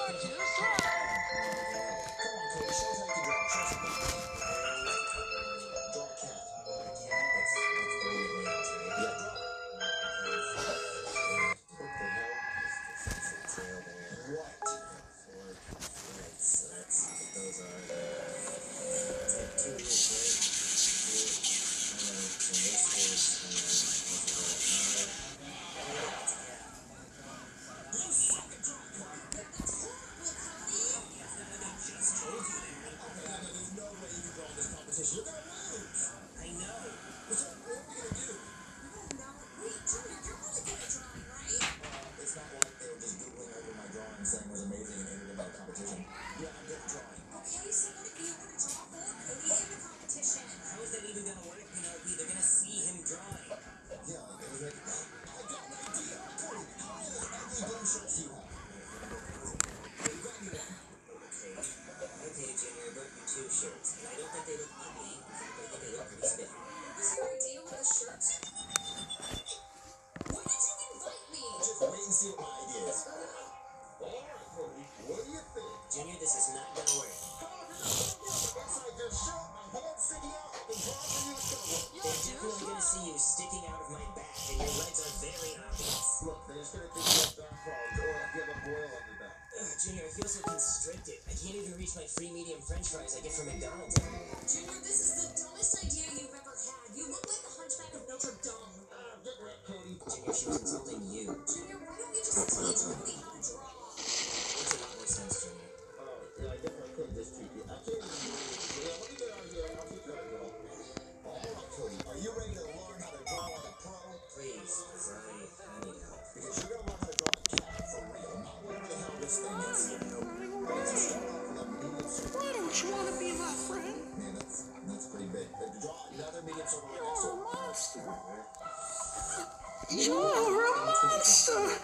You're a monster!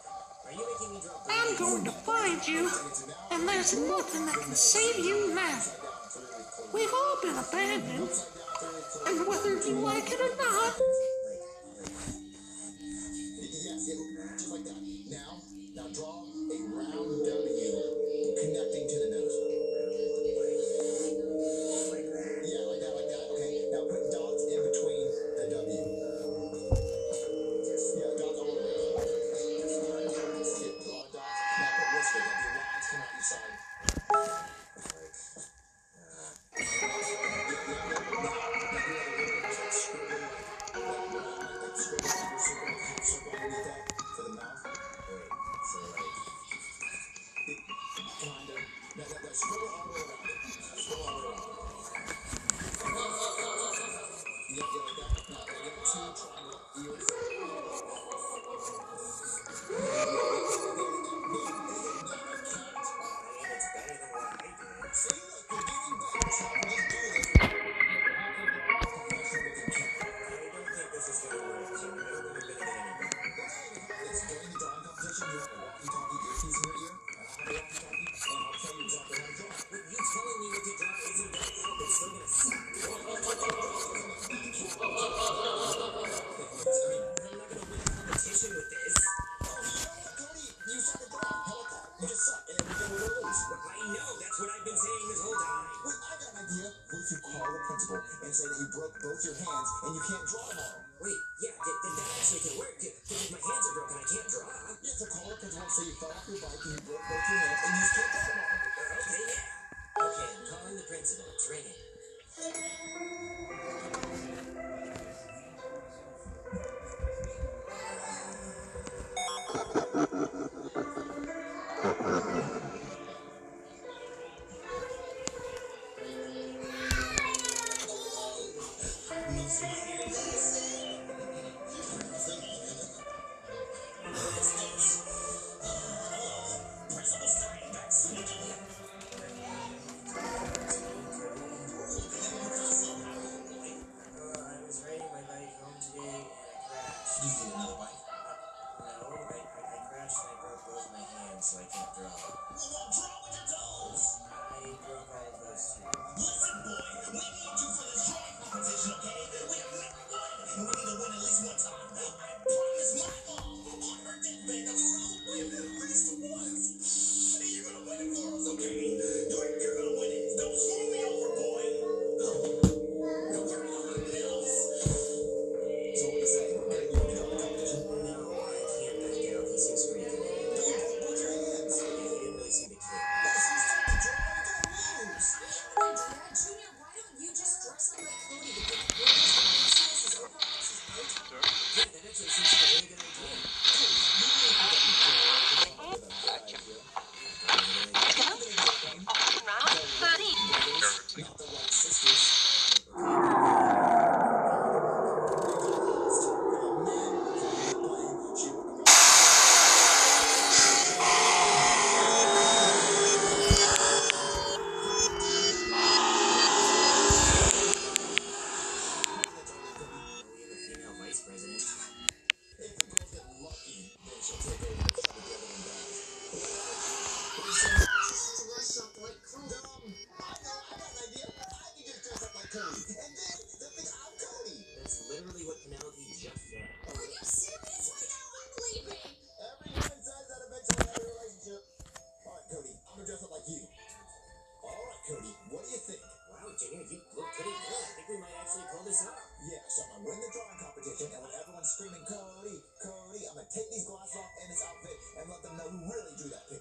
I'm going to find you, and there's nothing that can save you now. We've all been abandoned, and whether you like it or not... Just like that. Now draw a round W connecting to the nose. Like that? Yeah, like that. Okay. Now put dots in between the W. Yeah, dots all the way. Draw dots. Now put whiskers. Have your lines come out each side.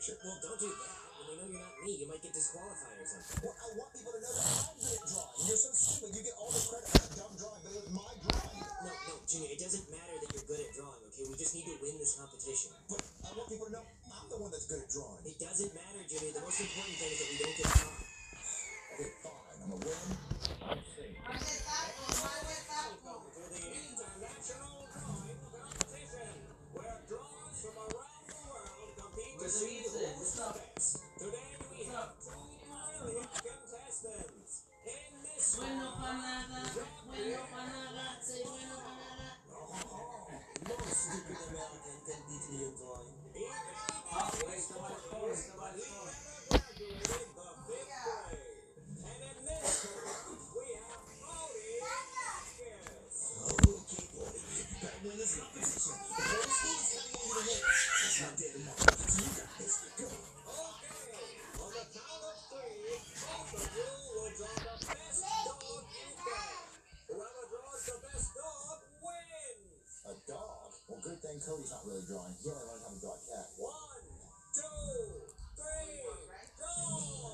picture. Well, don't do that. When they know you're not me, you might get disqualified or something. Well, I want people to know that I'm good at drawing. You're so stupid. You get all the credit for that dumb drawing, but it was my drawing. No, Junior, it doesn't matter that you're good at drawing, okay? We just need to win this competition. But I want people to know I'm the one that's good at drawing. It doesn't matter, Junior. The most important thing is that we don't get caught. Okay, fine. I'm a win. I'm safe. Welcome to the International Drawing Competition, where drawers from around the world compete to see who's the best. Today we have two brilliant contestants. In this Bueno para nada, say bueno para nada. no stupid American can beat me in drawing. Waste of my course, But he never graduated the 5th grade. And in this group, we have Bodie Vasquez. Okay, boy. Gotta win this competition. The whole school's telling me to win. It's not dead tomorrow. You got this. Go. Okay, on the count of 3, both of you will draw the best dog you can. Whoever draws the best dog wins. A dog? Well, good thing Cody's not really drawing. He only learned how to draw a cat. 1, 2, 3, go!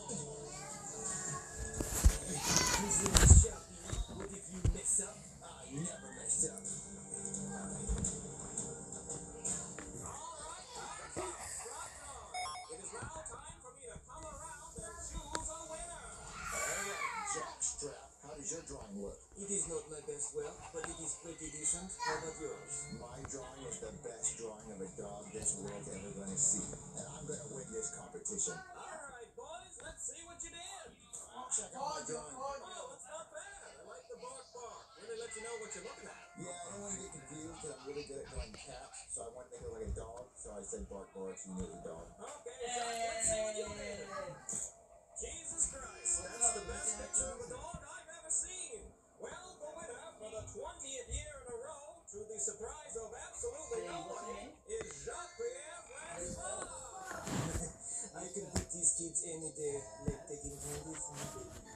Who's in the shop? What if you mess up? I never mess up. It is now time for me to come around and choose a winner. Alright, Jackstrap. How does your drawing look? It is not my best work, but it is pretty decent. How about yours? My drawing is the best drawing of a dog this world's ever gonna see. And I'm gonna win this competition. Alright, boys, let's see what you did. Check out my drawing. Oh, that's not bad. I like the bark. Really let you know what you're looking at. Yeah, I don't want to get confused because I'm really good at drawing cats, so I want to make it like a dog, so I said bark, so you know it's a dog. Okay, Chuck, let's see what you did. Jesus Christ, that's the best picture of a dog I've ever seen. Well, the winner for the 20th year in a row, to the surprise of absolutely nobody, is Jean-Pierre Francois. I can beat these kids any day, like taking candy from a baby.